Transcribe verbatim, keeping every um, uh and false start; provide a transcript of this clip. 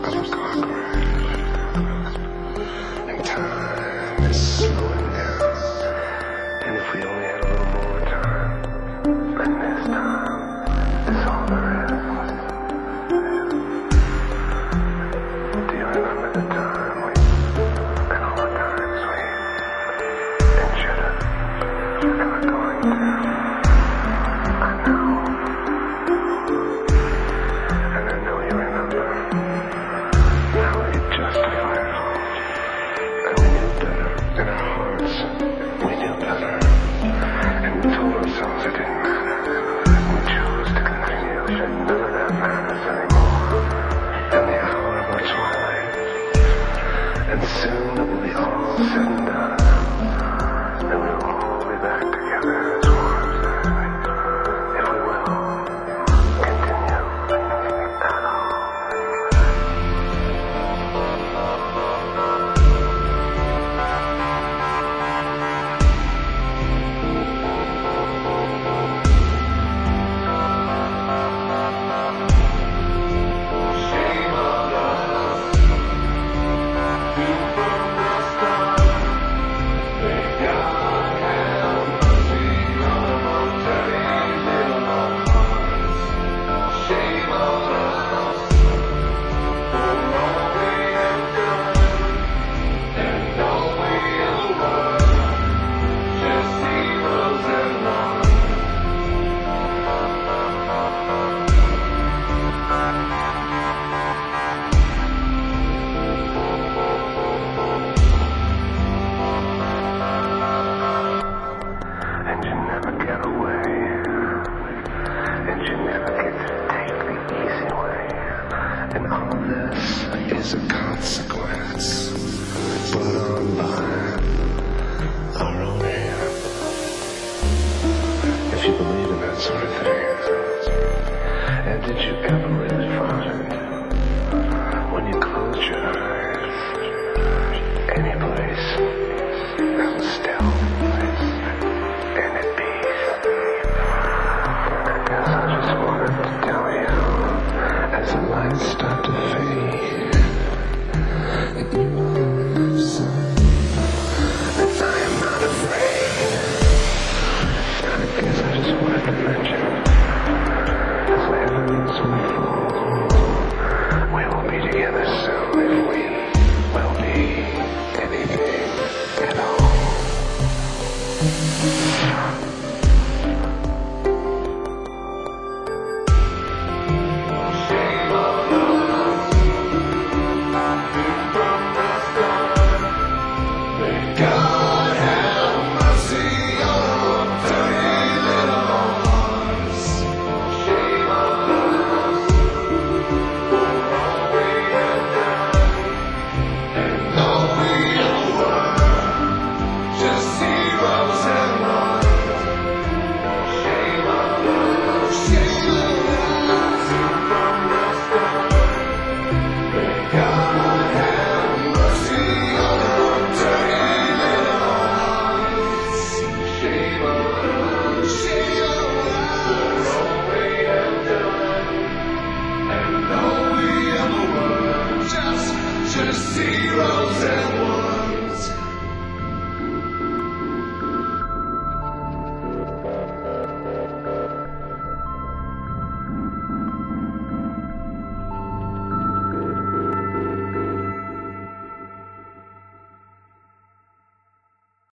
I'm a conqueror. And time is slowing down. And if we only had a little more time, and this time is all there is. Do you remember the time we, and all the times we, and should've, and we're going to? I know. And I know you remember. Now we could justify it all. And we knew better. In our hearts, we knew better. And we told ourselves it didn't matter. We chose to continue that none of that matters anymore. In the hour of our twilight. And soon it will be all said and done. And we will all be back together as one. If we will continue at all. And you never get away. And you never get to take the easy way. And all this is a consequence brought on by our own hand. If you believe in that sort of thing. And did you ever really find, when you close your eyes, any place that was still and at peace? I guess I just wanted to tell you, as the lights start to fade, that you will love some, that I am not afraid. I guess I just wanted to mention, as the heavens will fall, we will be together soon if we will be anything at all. God have mercy on dirty little hearts. Shame on us for all we have done, and all we were, just heroes and ones. Shame on us, shame on us from the start. God have mercy on our dirty little hearts. Shame on us, shame on us for all we have done, and all we ever were, just, just heroes and